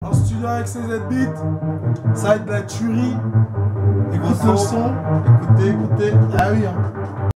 En studio avec ses beats, ça va être de la tuerie. Écoute le son, écoutez, ah oui. Hein.